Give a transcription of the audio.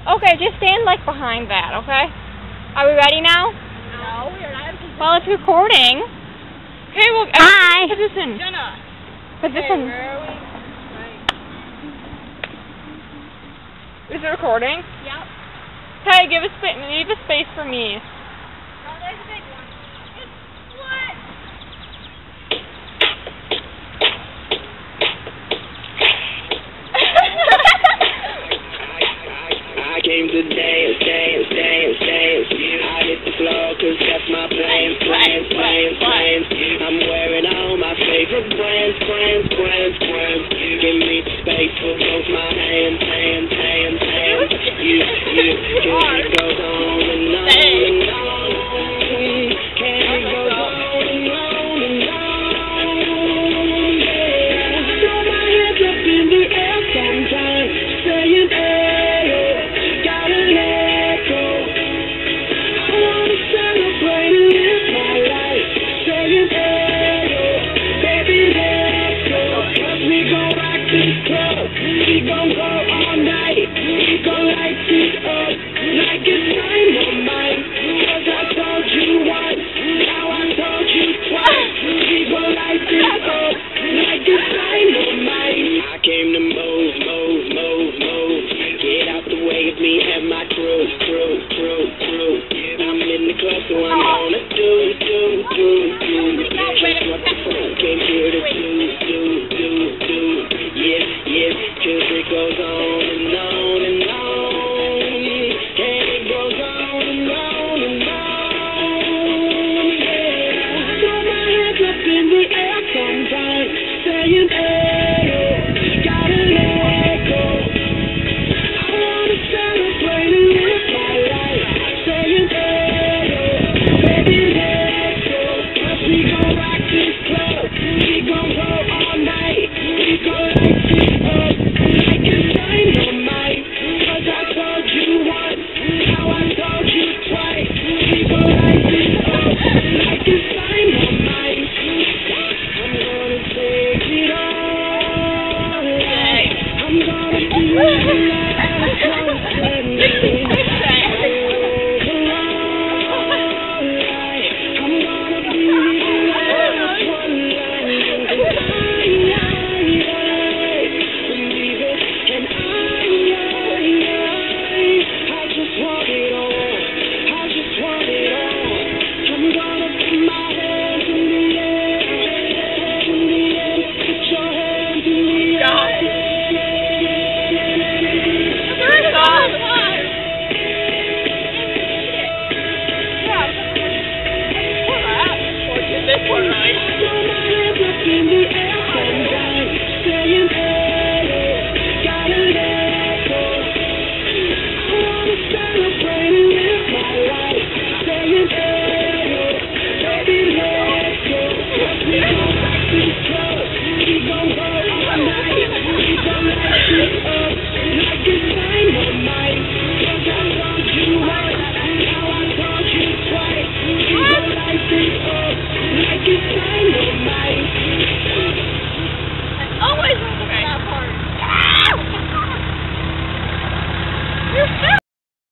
Okay, just stand like behind that, okay? Are we ready now? No, we're not. Well, it's recording. Okay, well, Hi. Position. Jenna. Position. Where are we? Right. Is it recording? Yep. Okay, leave a space for me. Oh, there's a big one. What? I came to dance, dance, dance, dance. I hit the floor 'cause that's my plans. I'm wearing all my favorite brands. Give me space for both my hands. It goes on and on and on. It goes on and on and on. Yeah. Throw my hands up in the air sometimes, saying, hey, got an echo. I wanna celebrate and live my life, saying, hey, baby, let's go. 'Cause we gon' rock this club, we gon' go all night, we gon' light it up like it's time.